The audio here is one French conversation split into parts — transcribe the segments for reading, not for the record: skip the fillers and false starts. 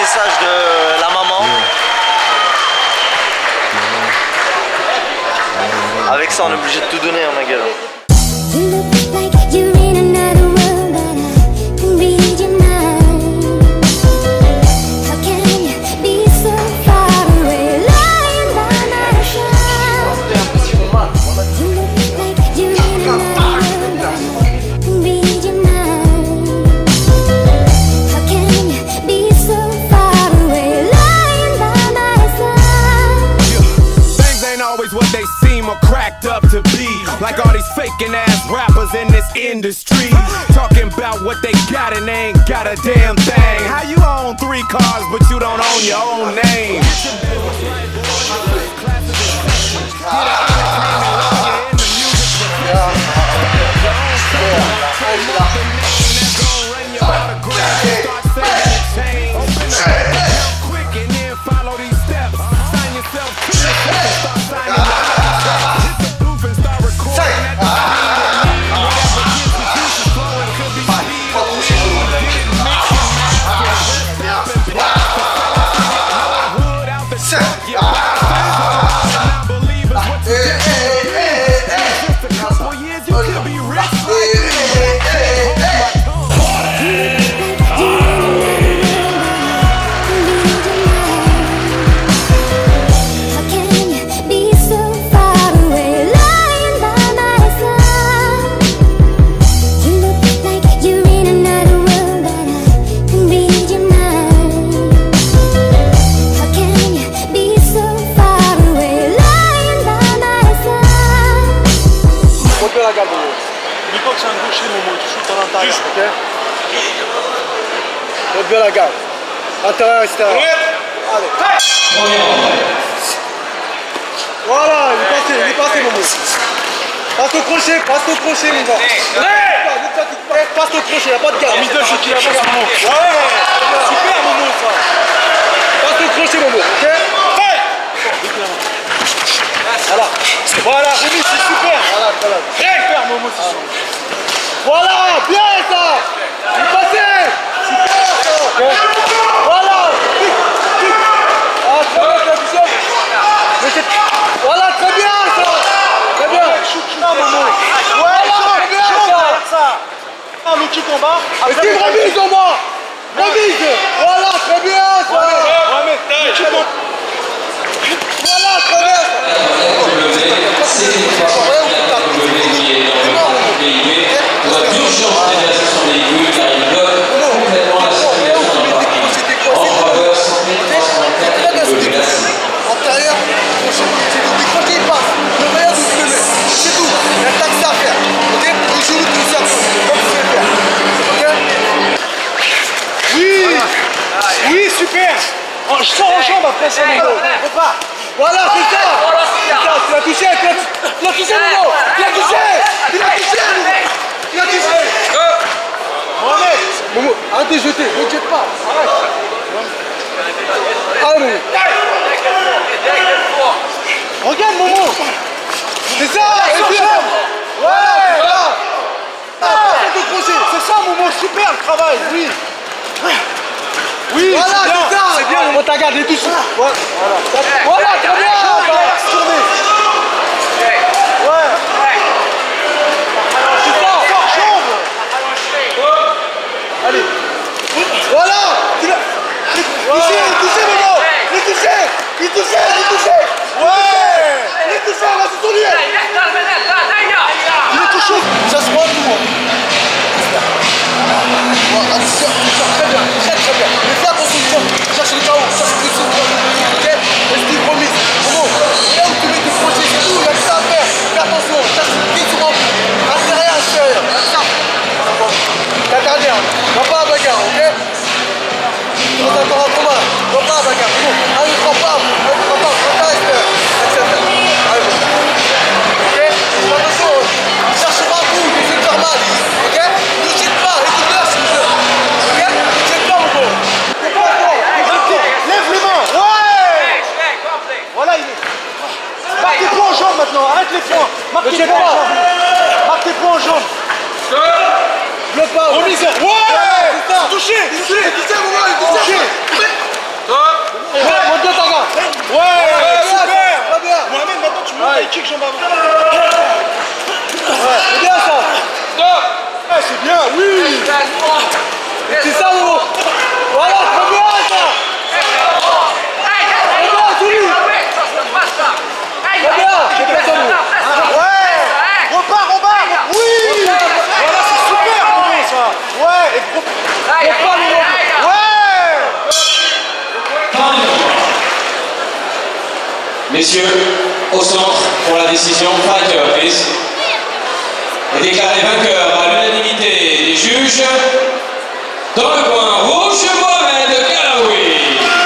message de la maman. Avec ça, on est obligé de tout donner, hein, ma gueule. To be like all these faking ass rappers in this industry, talking about what they got and they ain't got a damn thing. How you own 3 cars but you don't own your own name? N'importe c'est un gaucher, Momo, tu shootes à l'intérieur, ok? Lève bien la garde. Intérieur, extérieur. Allez. Voilà, il est passé, Momo. Passe au crochet, mon gars. Passe au crochet, y'a pas de garde. Middle, c'est qu'il avance, Momo. Ouais, super, Momo, ça. Passe au crochet, Momo, ok? Voilà, Rémi, c'est super. Voilà. Super, Momo, c'est sûr. Voilà, bien ça. Il est passé. Super ça. Voilà. Ah, très bien, t'as vu ça? Voilà, très bien ça. Très bien. Non, Momo. Voilà, très bien ça. Ah, le kick en bas. Et tu me remises en bas. Remise. Voilà, très bien ça. Voilà, très bien. C'est une fois qui est dans le véhicule, on a d'urgence déviation des véhicules car il bloque complètement la circulation dans le parking. En faveur, 134 km glacés. Antérieur, c'est tout décroché, il passe. Le meilleur, vous le mettez. C'est tout. Il y a que ça à faire. Ok? Il joue le tout ça. Comme vous savez faire. Ok? Oui! Oui, super! Je sors en jambe après ça, mon gars. Repars. Voilà, c'est ça! Tu l'as touché, Momo! Tu l'as touché! Mohamed! Momo, arrête de jeter, ne jette pas! Arrête! Allez, Momo! Regarde, Momo! C'est ça! Voilà! C'est ça, Momo! Super le travail! Oui! Oui, voilà, c'est ça! C'est bien, Momo, t'as gardé tout ça! Voilà, très bien! Tournez! Ouais! C'est ça! Jambe! Allez! Voilà! Touché, Momo! Il est touché! Ouais! Il est touché, là, c'est ton lieu! Il est touché! Ça se voit tout! Très bien! Mais fais attention, cherche le chaos, cherche le chaos, ok? Est-ce promise? Momo, là où tu mets tes crochets, c'est tout, il y a que ça à faire. Fais attention, cherche le pied sur intérieur, extérieur. T'as gardé, va pas à la bagarre, ok? Tu vas t'attendre à combat, va pas à la bagarre, c'est bon. Allez, prends pas, Messieurs, au centre pour la décision, fighter, please. Et déclaré vainqueur à l'unanimité des juges, dans le coin rouge, Mohamed Galaoui.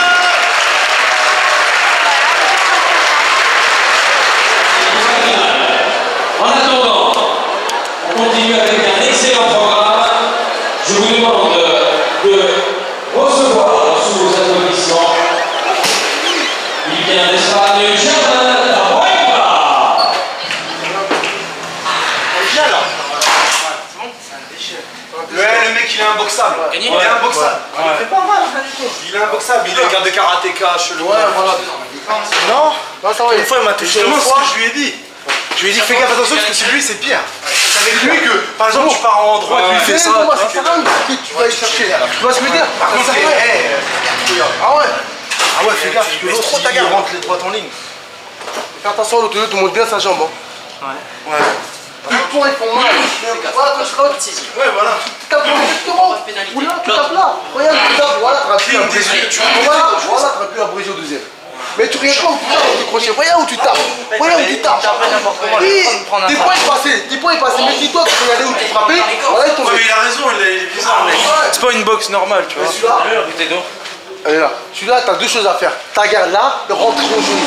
En attendant, on continue avec un excellent programme. Je vous demande de recevoir sous vos applaudissements. Il vient d'Espagne, Germain Taboiba. Ouais, le mec il est imboxable. Il est imboxable. Il fait pas mal, il est imboxable. Il est un gars de karatéka chelou. Ouais, voilà. Non, ça va. Une fois il m'a touché. Justement, ce que je lui ai dit. Je lui ai dit fais gaffe attention parce que celui c'est pire. C'est avec lui que, par exemple, tu pars en droite, lui fait ça. Tu vas aller chercher. Tu vois ce que je veux dire? Par contre, ah ouais, fais gaffe parce que l'autre il rentre les droites en ligne. Fais attention, l'autre te montre bien sa jambe. Ouais. Les points ils font mal. Voilà, quand je rentre. Ouais, voilà. Tu tapes directement. Oula, tu tapes là. Regarde, tu tapes. Voilà, tu aurais pu abréger. Voilà, tu aurais pu abréger au deuxième. Mais tu regardes pas où tu tapes au crochet. Regarde où tu tapes. Regarde où tu tapes. Oui, des points ils passaient. Des points ils passaient. Mais dis-toi, tu regardais où tu frappais. Voilà, il tombait. Mais il a raison, il est bizarre. C'est pas une boxe normale, tu vois. Celui-là. Allez là. Celui-là, t'as deux choses à faire. Ta garde là et rentrer au genou.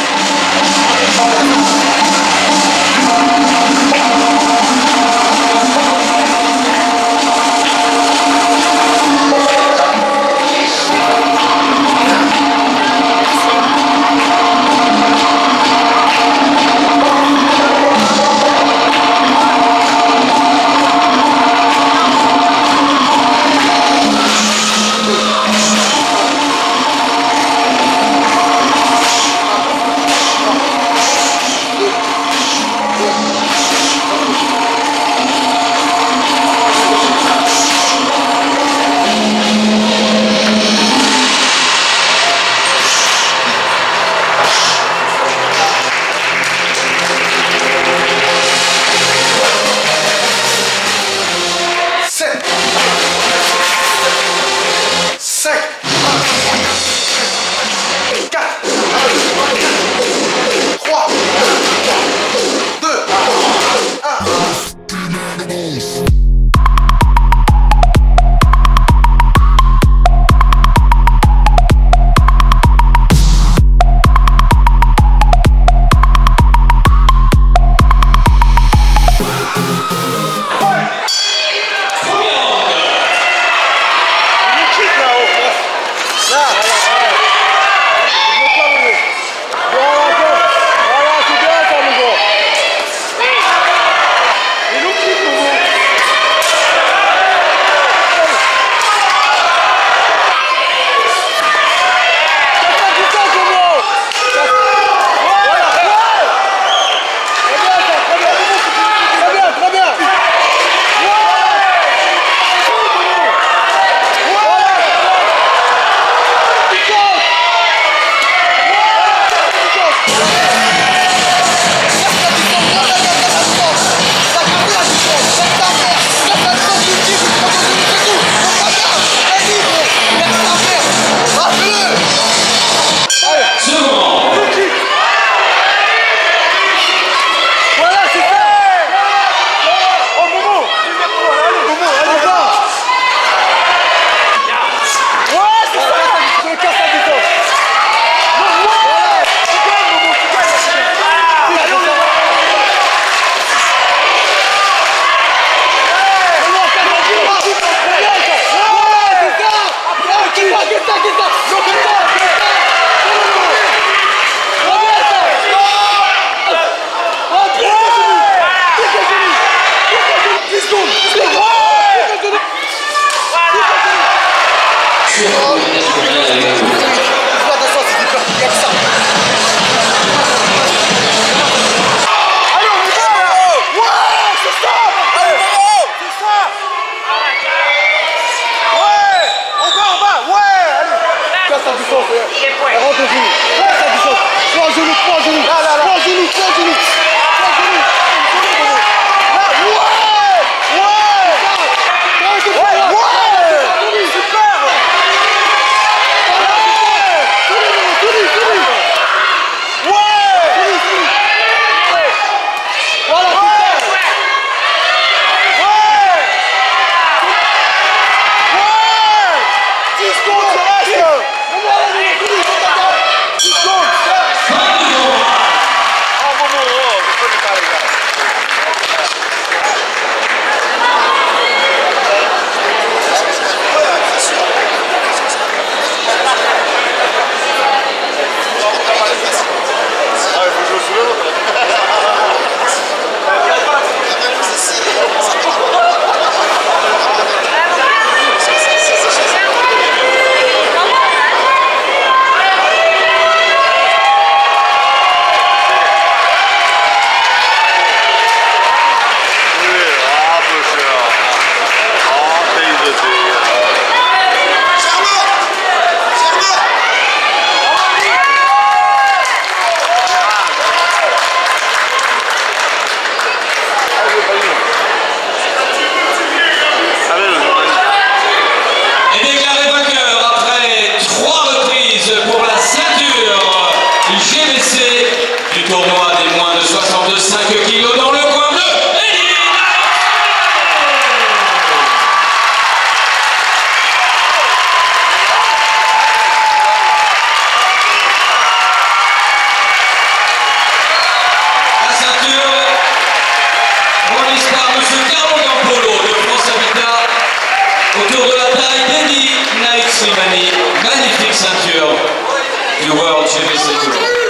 ceinture du World GBC Tour.